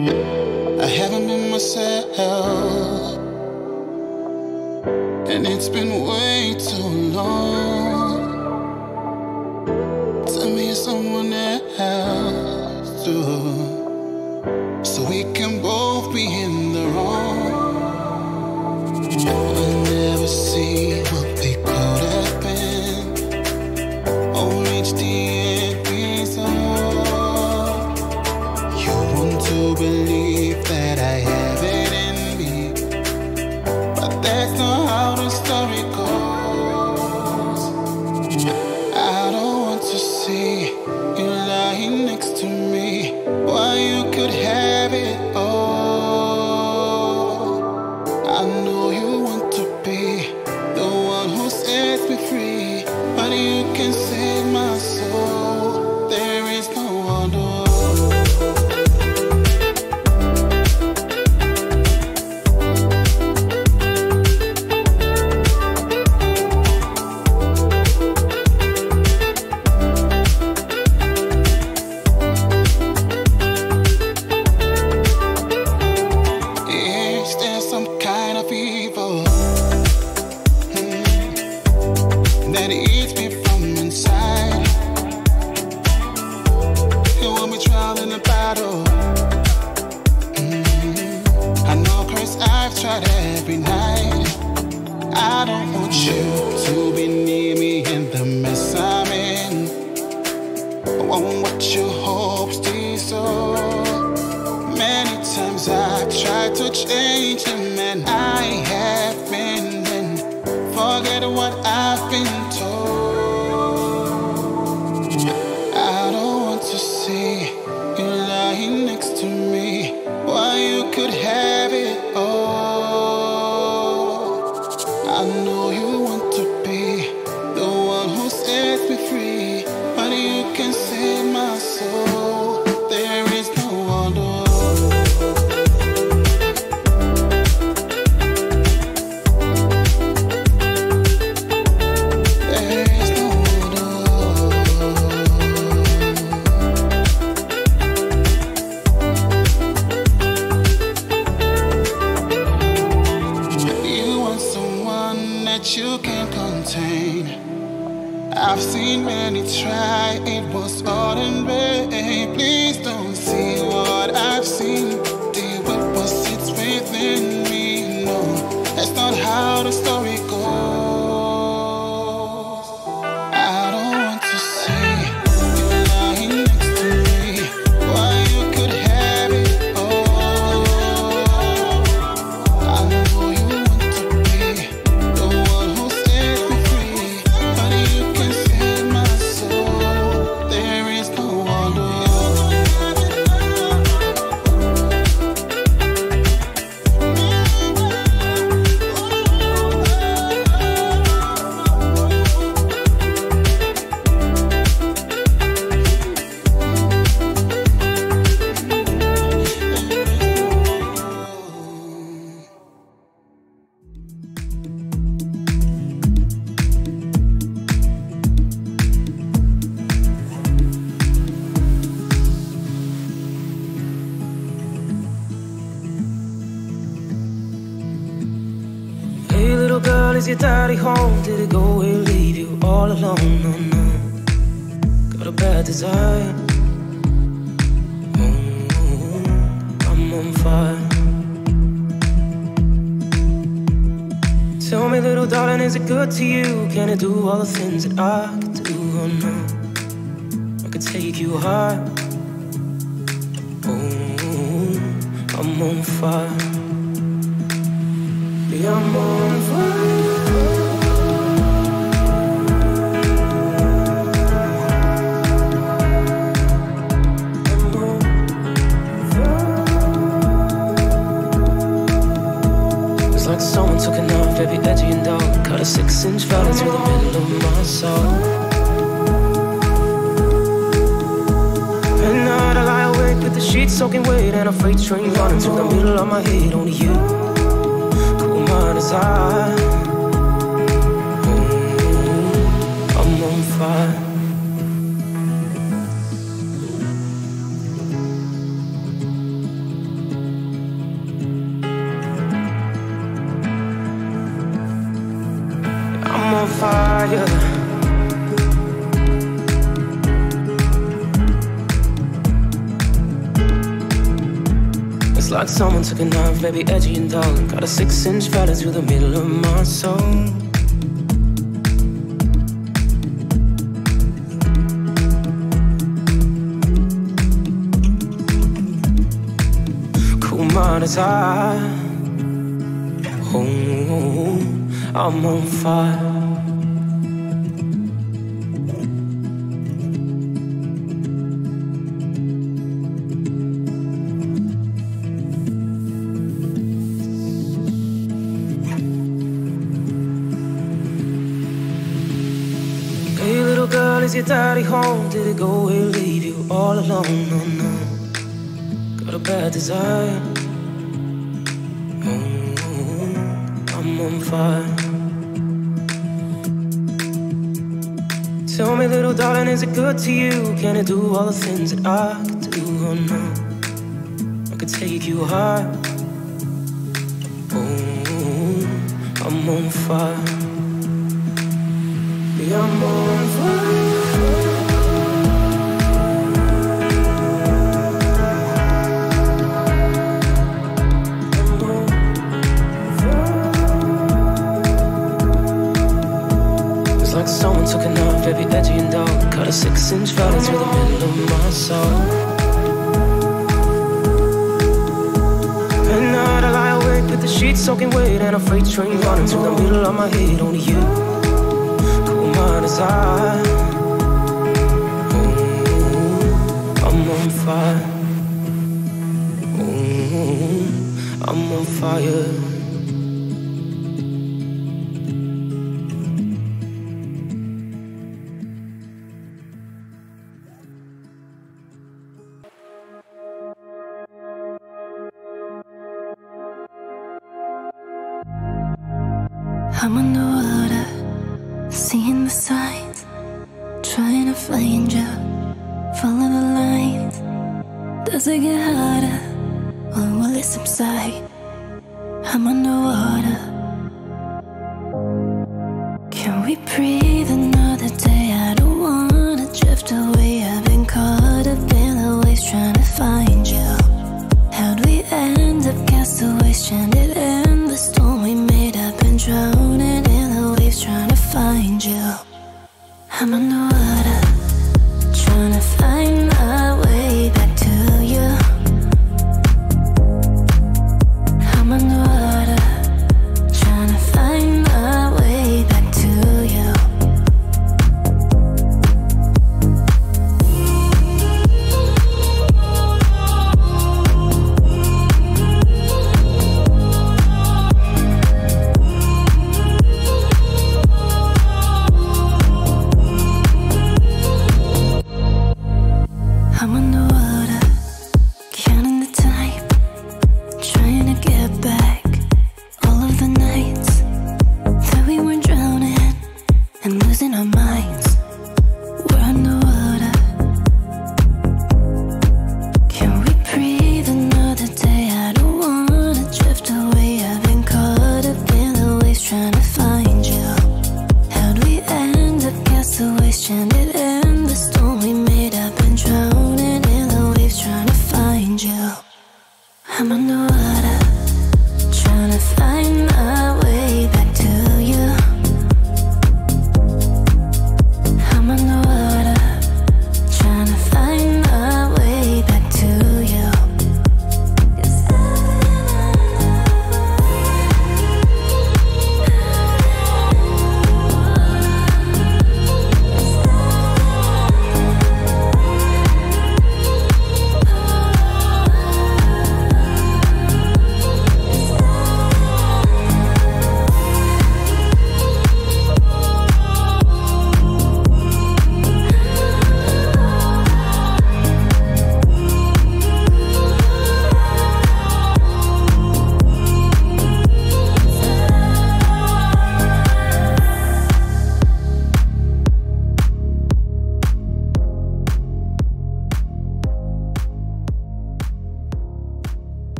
I haven't been myself, and it's been way too long. Tell me you're someone else too, so we can both be in the wrong. We'll never see what we could have been, or reach the end result. You want to believe that I have it in me, but that's not how the story goes. I don't want to see you lying next to me while you could have it all. I know you want to be the one who sets me free, but you can save my soul. There is no other. Is your daddy home? Did he go and leave you all alone? No, no. Got a bad desire. I'm on fire. Tell me, little darling, is it good to you? Can I do all the things that I could do? Oh no, I could take you high. I'm on fire. Yeah, I'm on fire. Someone took a knife, very edgy and dark, cut a 6-inch right into the middle of my soul. At night I lie awake with the sheets soaking wet, and a freight train running through the middle of my head. Only you, cool my desire. I'm on fire. like someone took a knife, baby, edgy and dull. Got a 6-inch fella through the middle of my soul. Cool mind as I'm on fire. Is your daddy home? Did he go away, leave you all alone? No, no. Got a bad desire. I'm on fire. Tell me, little darling, is it good to you? Can it do all the things that I could do? Oh no, I could take you high. I'm on fire. Yeah, I'm on fire. Like someone took a knife, baby, edgy and dull. Cut a 6-inch fella through the middle of my soul. At night I lie awake with the sheets soaking wet and a freight train running through the middle of my head. Only you, cool mind as I'm on fire. I'm on fire. I'm underwater, seeing the signs, trying to find you, follow the lines. Does it get harder, or will it subside? I'm underwater. Can we breathe another day? I don't wanna drift away. I've been caught up in the waves trying to find you. How'd we end up castaways, stranded in the storm we made up and drowning in the waves trying to find you. I'm underwater, trying to find my way back to you. I'm underwater, trying to find my way back to you. I'm underwater, counting the time, trying to get back all of the nights that we were drowning and losing our minds. We're underwater. Can we breathe another day? I don't wanna drift away. I've been caught up in the waves trying to find you. How'd we end up castaways, stranded in the storm we made up and drowning in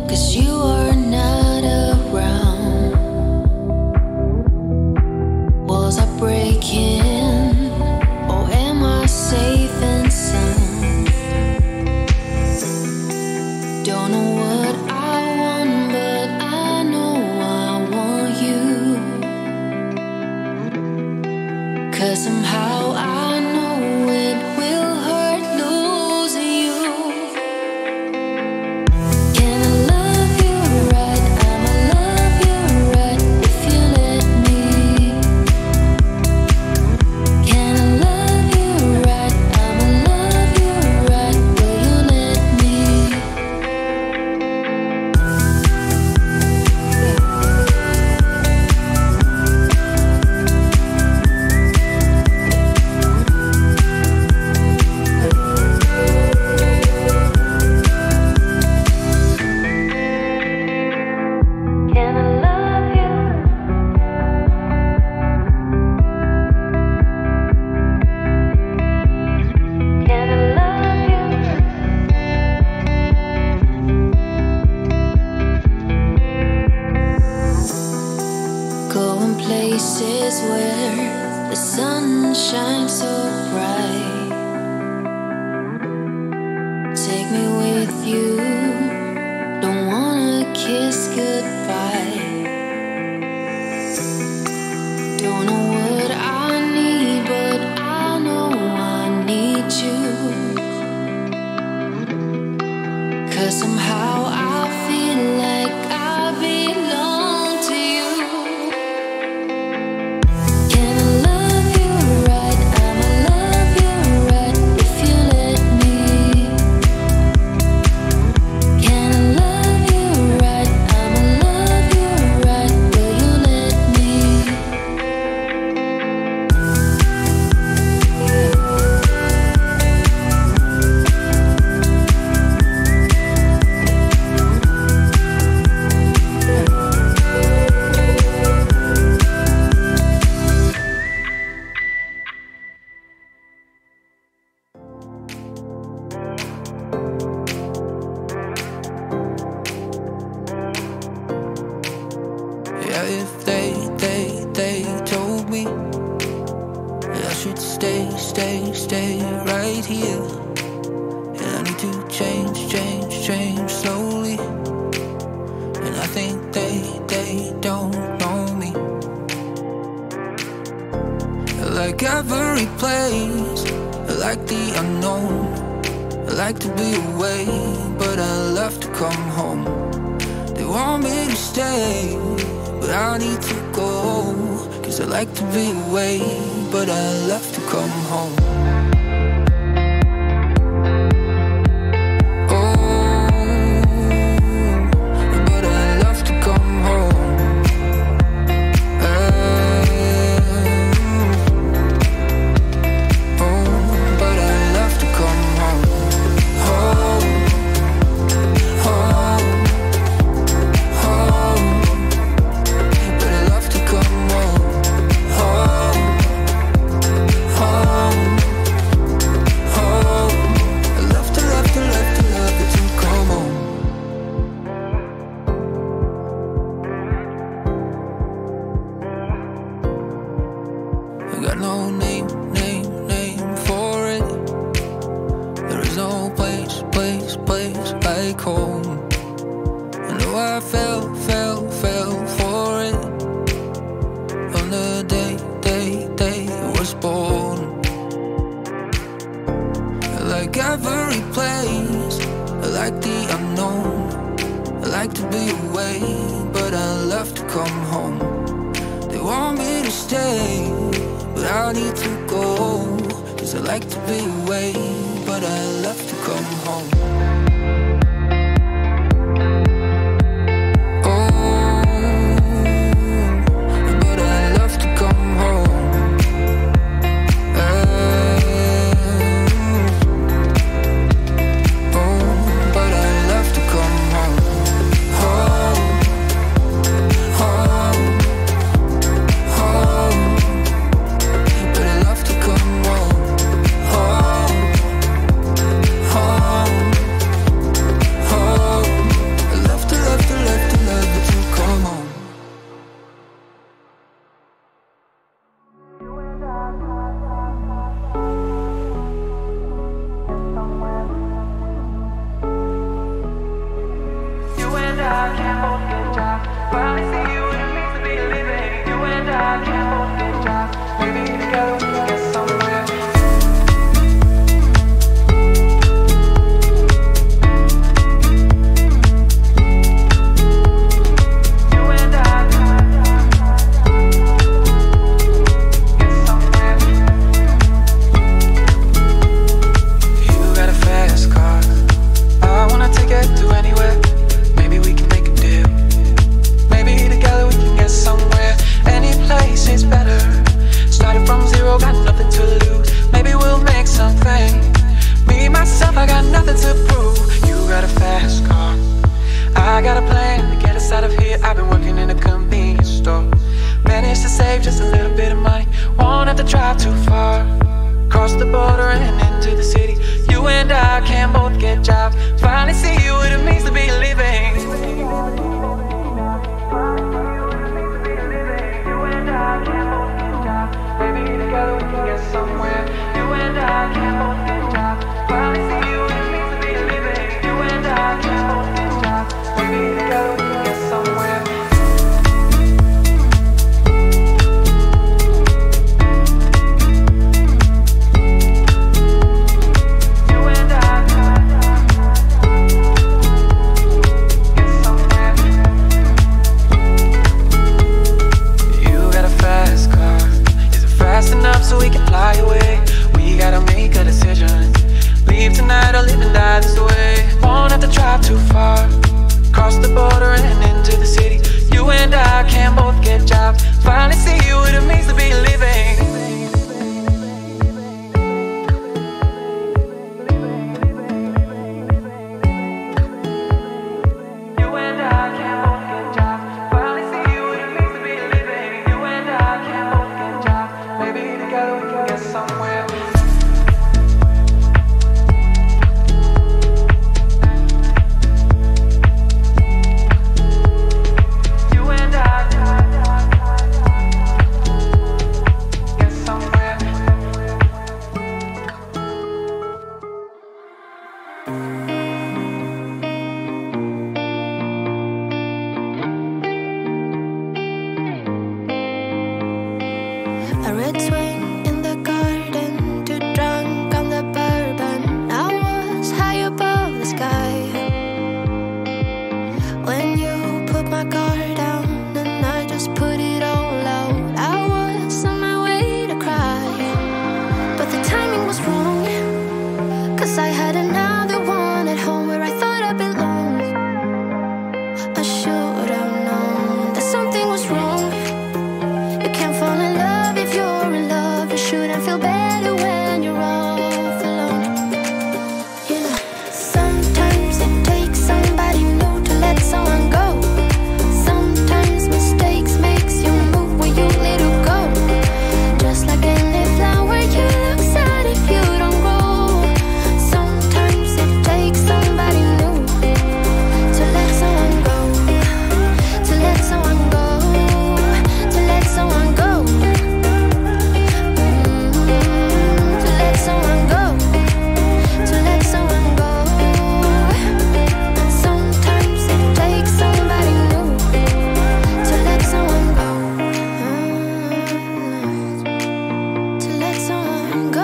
'cause you are not around. Was I breaking, or am I safe and sound? Don't know what I want, but I know I want you. 'Cause somehow I know it will hurt losing you. Can I love you right? I'ma love you right if you let me. Can I love you right? I'ma love you right. Will you let me? Can I love you? Can I love you? Going places where the sun shines so bright. Take me with you. Don't wanna kiss goodbye. Don't know what I need, but I know I need you. 'Cause somehow I feel like I belong to you. Can I love you right? I'ma love you right if you let me. Can I love you right? I'ma love you right. Will you let me? Yeah, if they told me that I should stay right here, and I need to change slowly, and I think they don't know me. Like every place, I like the unknown. I like to be away, but I love to come home. They want me to stay, but I need to go. 'Cause I like to be away, but I love to come home. But I love to come home. But I love to come home. Home, home, home. But I love to come home. Home, home, home. I love to come home. I got no name for it. There is no place like home. I know I fell for it on the day I was born. I like every place, I like the unknown. I like to be away, but I love to come home. They want me to stay, but I need to go. 'Cause I like to be away, but I love to come home. But I love to come home. But I love to come home. Home, home, home. But I love to come home. Home, home. I can't both get jobs. Finally see you what it means to be living. You and I can't both get jobs. Maybe together we can get somewhere. I got nothing to prove. You got a fast car, I got a plan to get us out of here. I've been working in a convenience store, managed to save just a little bit of money. Won't have to drive too far, cross the border and into the city. You and I can both get jobs. Finally see what it means to be living. You and I can both get jobs. Maybe together we can get somewhere. You and I can both get jobs. Finally see what it means to be living. You and I can both get jobs. Maybe together we can get somewhere. So we can fly away. We gotta make a decision. Leave tonight or live and die this way. Won't have to drive too far, cross the border and into the city. You and I can both get jobs. Finally see what it means to be living. You and I can both get jobs. Finally see what it means to be living. You and I can both get jobs. Maybe together we can get somewhere. You and I get somewhere. A red swing in the garden, too drunk on the bourbon. I was high above the sky when you put my guard down, and I just put it all out. I was on my way to cry, but the timing was wrong, 'cause I had another one at home where I thought I belonged. I should have known that something was wrong. You can't fall in love if you're in love. You shouldn't feel better when you're off alone. You know, sometimes it takes somebody new to let someone go. Sometimes mistakes makes you move when you let it go. Just like any flower, you look sad if you don't grow. Sometimes it takes somebody new to let someone go. To let someone go. To let someone go. To let someone go. To let someone go. Sometimes it takes somebody new to let someone go. To let someone go.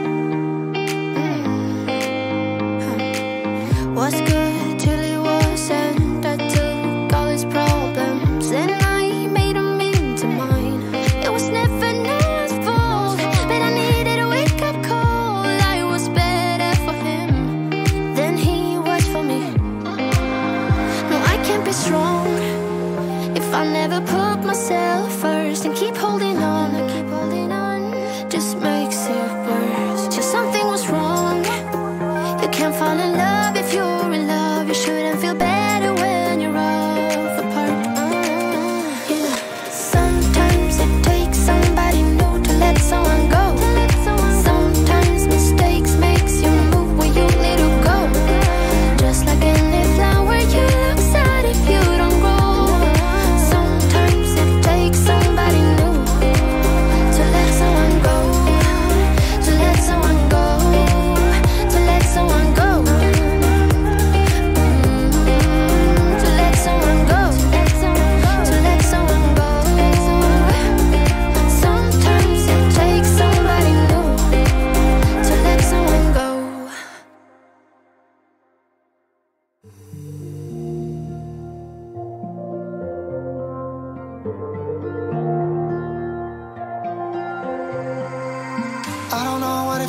Was good till it wasn't. I took all his problems and I made them into mine. It was never no one's fault, but I needed a wake-up call. I was better for him than he was for me. No, I can't be strong if I never put myself first and keep holding on. I keep holding on, just makes it worse. Just something was wrong. You can't fall in love if you're in love. You shouldn't feel better when you're off apart. You know, sometimes it takes somebody new to let someone go. Sometimes mistakes makes you move when you let it go. Just like any flower, you look sad if you don't grow. Sometimes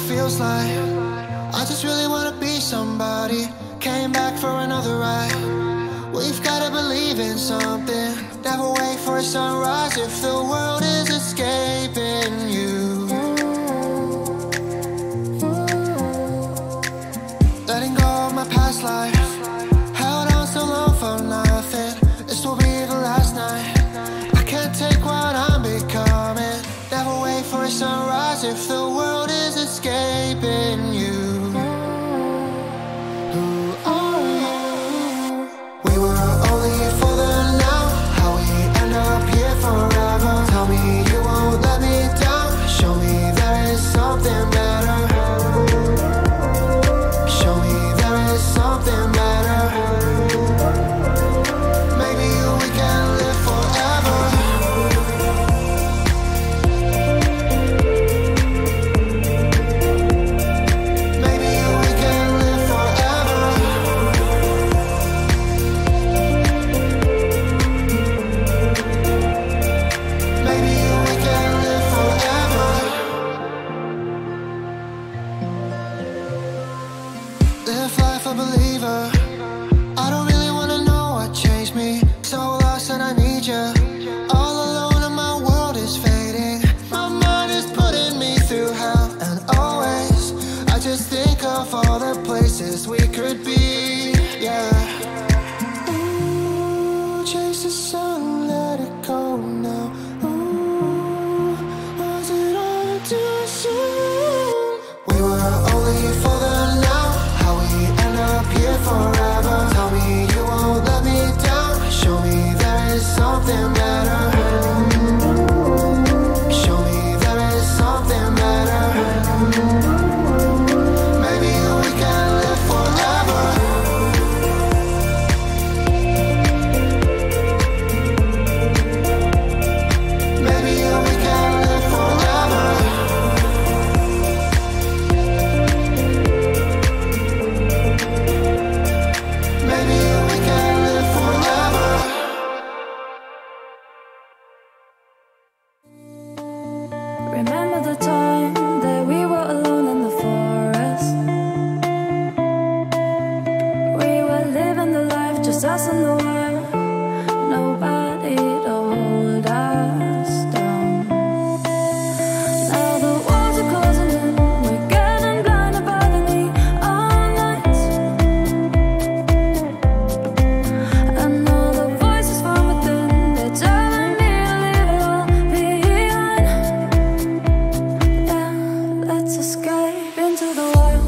feels like. I just really wanna be somebody. Came back for another ride. We've gotta believe in something. Never wait for a sunrise if the world is escaping you. Letting go of my past life. Held on so long for nothing. This will be the last night. I can't take what I'm becoming. Never wait for a sunrise if the world is escaping you. Who are you? We were only here for the now. How we end up here forever. Tell me you won't let me down. Show me there is something better. Show me there is something better. Maybe we can live forever. Maybe we can live forever. Maybe we can live forever. Live life a believer. I don't really wanna know what changed me. So lost and I need you. All alone and my world is fading. My mind is putting me through hell. And always, I just think of all the places we could be. Yeah. Ooh, chase the sun, let it go now. Ooh, was it all too soon? We were only here for the now. How we end up here forever. Tell me you won't let me down. Show me there is something better. Show me there is something better. Maybe we can live forever. Maybe we can live forever. Maybe we can live forever. Remember the time that we were alone in the forest. We were living the life, just us in the wild. Nobody to hold us down. Now the walls are closing in. We're getting blinded by the neon lights. And all the voices from within, they're telling me to leave it all behind. Yeah, let's escape into the wild.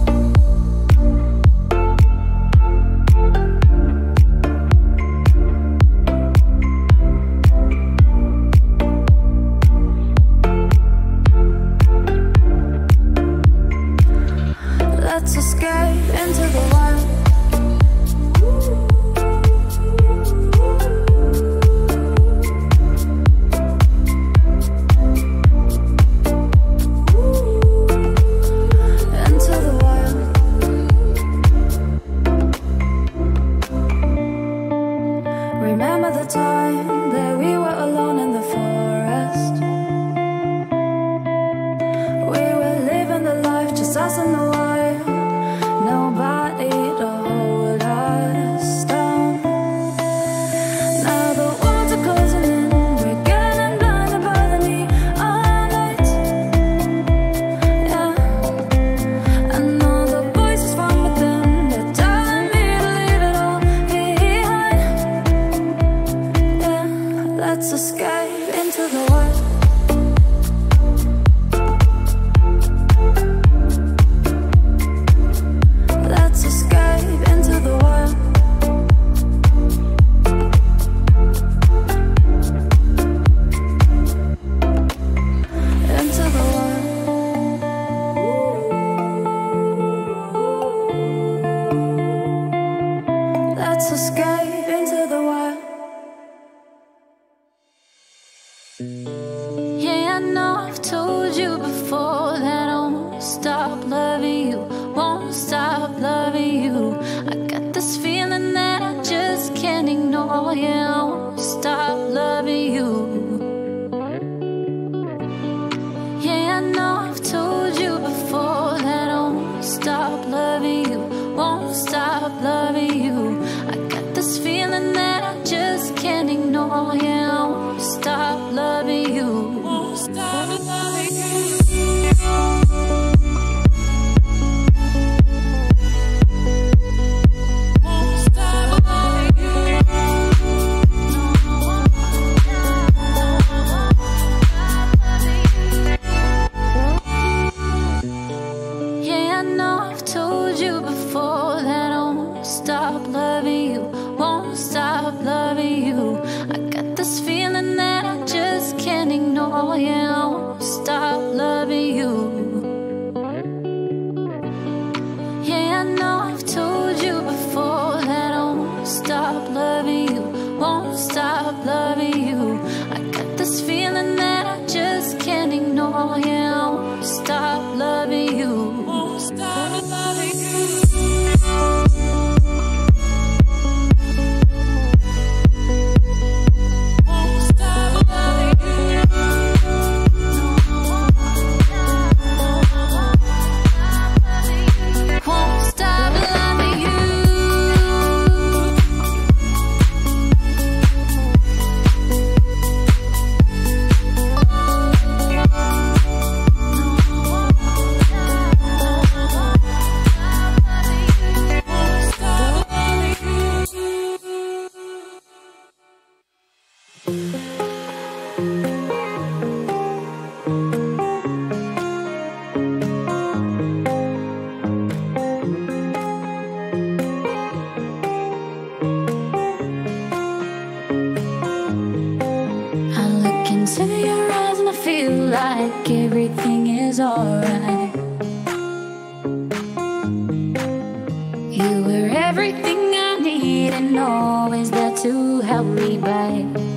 Let's escape into the wild. Into the wild. Remember the time that we were alone in the forest. We were living the life, just us in the wild. Nobody to hold us down. Now the walls are closing in. We're getting blinded by the neon lights. Yeah. And all the voices from within, they're telling me to leave it all behind. Yeah. Let's escape into the wild. Let's escape into the wild. Into the wild. Let's escape into the wild. Yeah, I know I've told you before that I won't stop loving you, won't stop loving you. I got this feeling that I just can't ignore. Yeah, I won't stop loving you. Yeah, I know I've told you before no, yeah, I won't stop loving you. Won't stop loving you. Stop loving you, won't stop loving you. I got this feeling that I just can't ignore. Yeah, I won't stop loving you. Yeah, I know I've told you before that I won't stop loving you, won't stop loving you. I got this feeling that I just can't ignore. Yeah, I won't stop loving you, won't stop loving you. Into your eyes and I feel like everything is alright. You were everything I need and always there to help me by.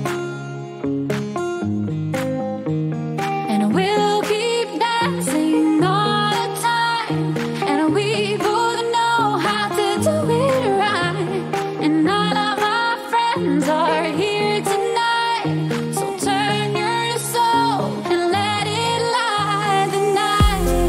And I will keep dancing all the time, and we both know how to do it right. And all of our friends are here tonight, so turn your soul and let it light the night.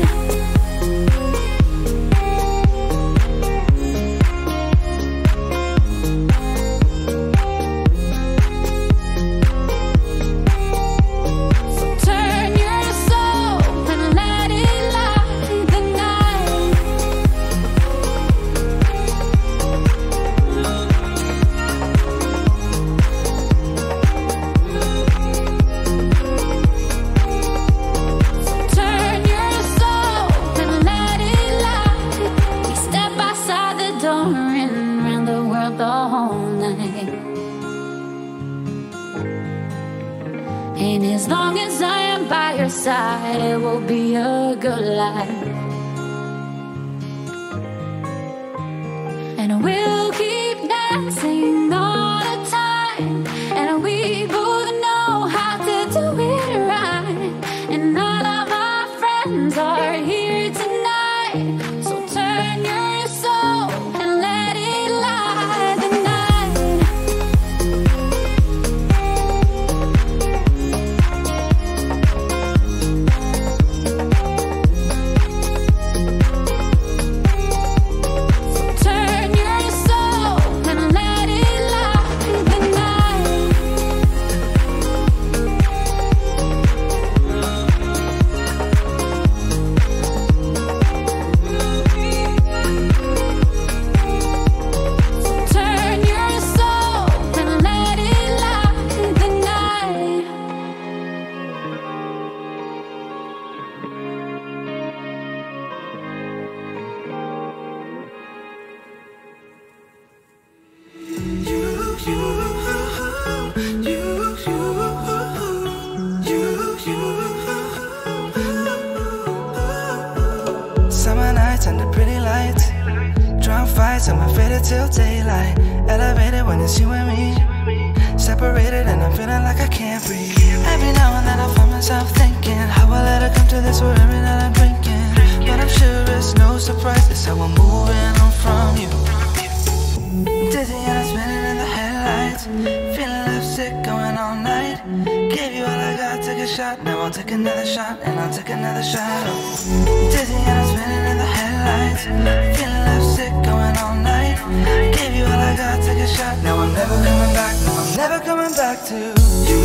So turn your soul and let it light the night. Turn your soul and let it light. We step outside the door and round the world the whole night. And as long as I am by your side, it will be a good life. And we'll keep dancing all the time, and we both know how to do it right. And all of our friends are here tonight, so turn your soul and let it light the night. Turn your soul and let it light the night. Turn your soul and let it light the night. Summer nights under pretty lights, drunk fights, I'm faded till daylight. Elevated when it's you and me, separated and I'm feeling like I can't breathe. Every now and then I find myself thinking, how I let her come to this where every night I'm drinking. But I'm sure it's no surprise, that's how I'm moving on from you. Dizzy and I'm spinning in the headlights, feeling lipstick going all night. Gave you all I got, took a shot, now I'll take another shot, and I'll take another shot. Dizzy and I'm spinning in the headlights, feeling lipstick going all night. Gave you all I got, took a shot, now I'm never coming back, no, I'm never coming back back to you.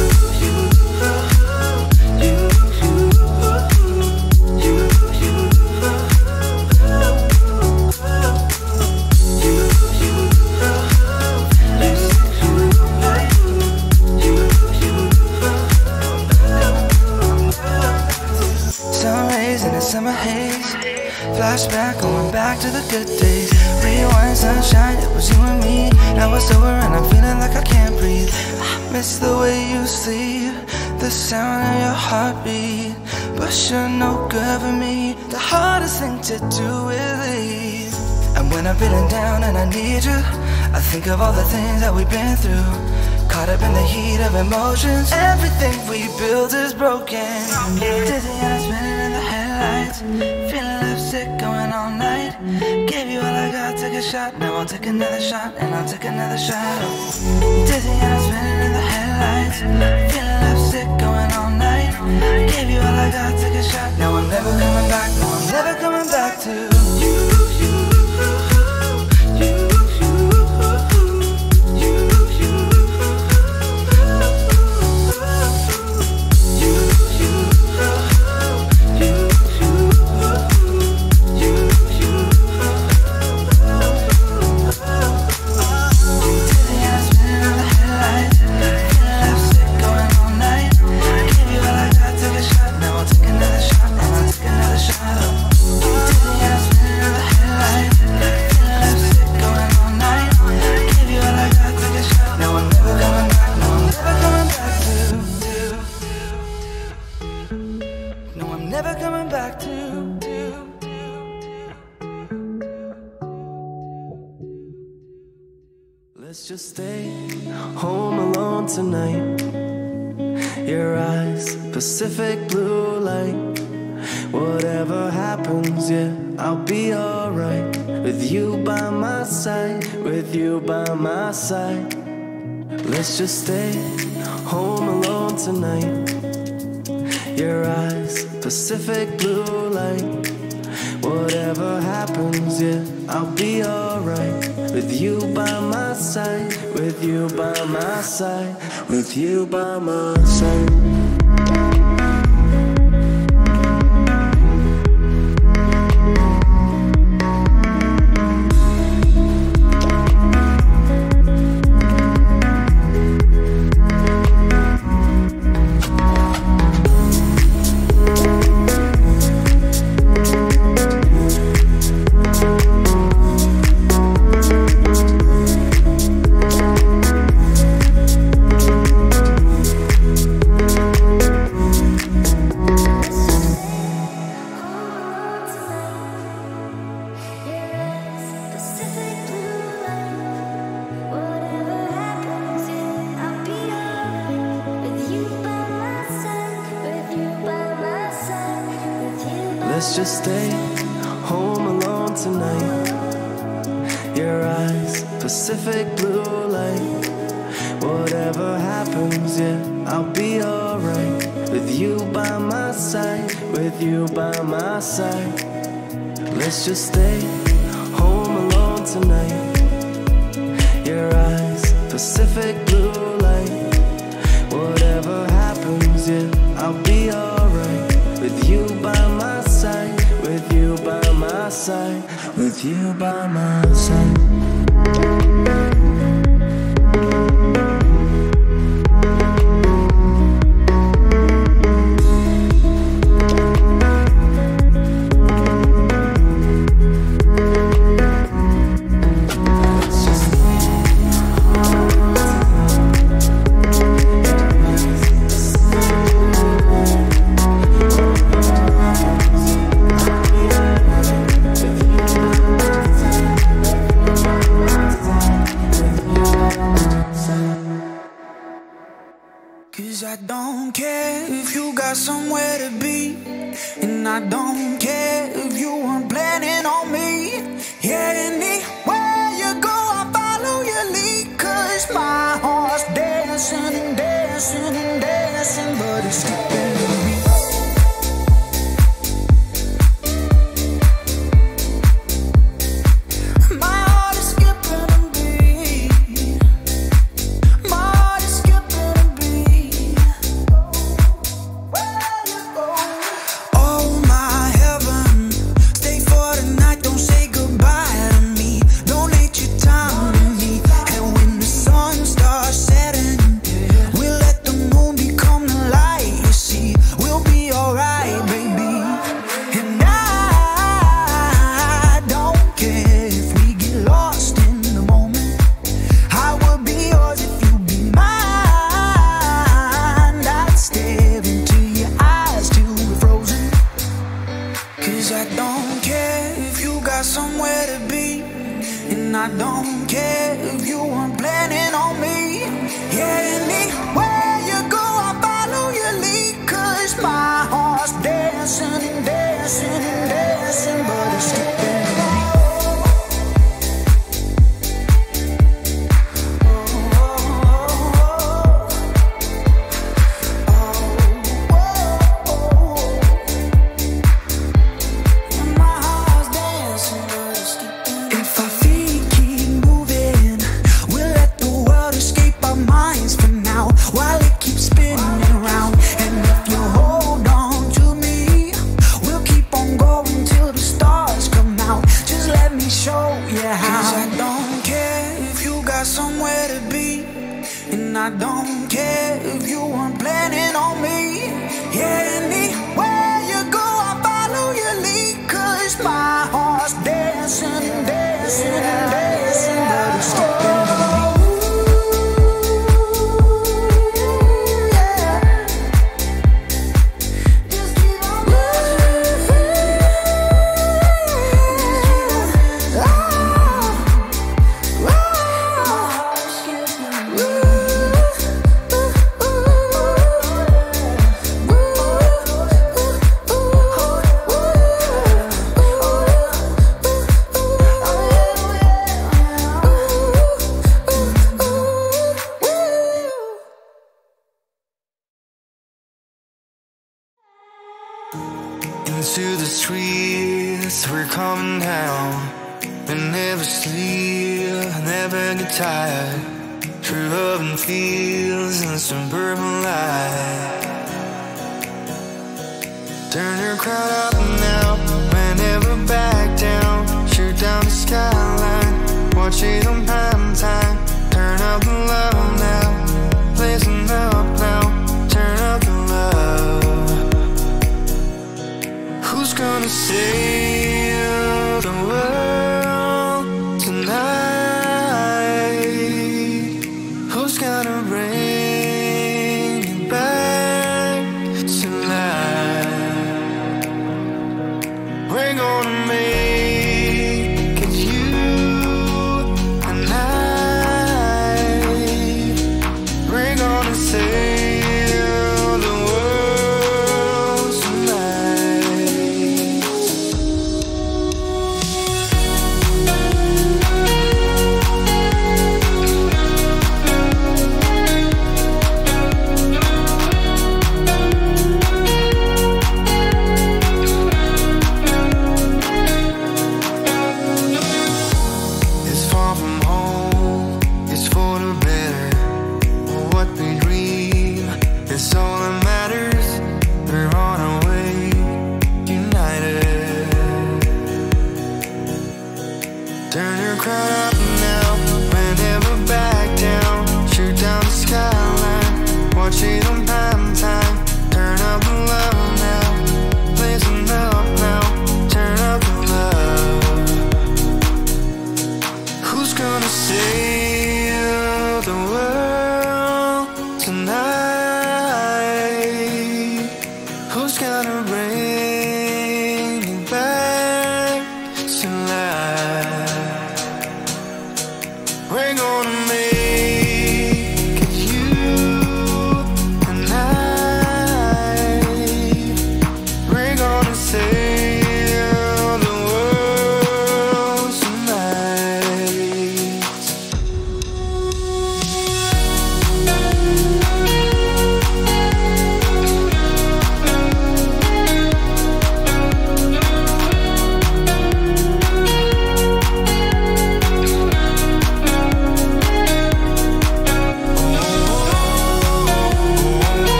Summer haze, flashback, going back to the good days. Rewind, sunshine, it was you and me. Now it's over and I'm feeling like I can't breathe. I miss the way you sleep, the sound of your heartbeat. But you're no good for me. The hardest thing to do is leave. And when I'm feeling down and I need you, I think of all the things that we've been through. Caught up in the heat of emotions. Everything we built is broken. Dizzy and I'm spinning in the headlights. Feeling lipstick going all night. Gave you all I got, took a shot. Now I'll take another shot and I'll take another shot. Dizzy and I'm spinning in the headlights. Feeling lipstick going all night. Gave you all I got, took a shot. Now I'm never coming back. No, I'm never coming back to you. Let's just stay home alone tonight. Your eyes, Pacific blue light. Whatever happens, yeah, I'll be alright. With you by my side, with you by my side. Let's just stay home alone tonight. Your eyes, Pacific blue light. Whatever happens, yeah, I'll be alright. With you by my side, with you by my side, with you by my side. Let's just stay home alone tonight. Your eyes, Pacific blue light. Whatever happens, yeah, I'll be alright. With you by my side, with you by my side. Let's just stay home alone tonight. Your eyes, Pacific blue light. Whatever happens, yeah, I'll be alright. With you by my side, with you by my side, with you by my side. Cause I don't care if you got somewhere to be, and I don't care if you weren't planning on me. Yeah, anywhere you go, I follow your lead. Cause my heart's dancing and dancing and dancing, but it's skipping to me. My heart is skipping a beat. My heart is skipping a don't care if you weren't planning on me. Yeah, anywhere you go, I follow your lead. 'Cause my heart's dancing, dancing, dancing, but it's skipping a beat. Into the streets, we're coming down. We never sleep, never get tired. True love and feels in suburban life. Turn your crowd up now, man, never back down. Shoot down the skyline, watch it on prime time. Turn up the love now, listen up now. Turn up the love. Who's gonna save the world tonight? Who's gonna bring it back to life? We're gonna make it you and I. We're gonna save the world tonight. It's far from home, it's for the better. What we dream is so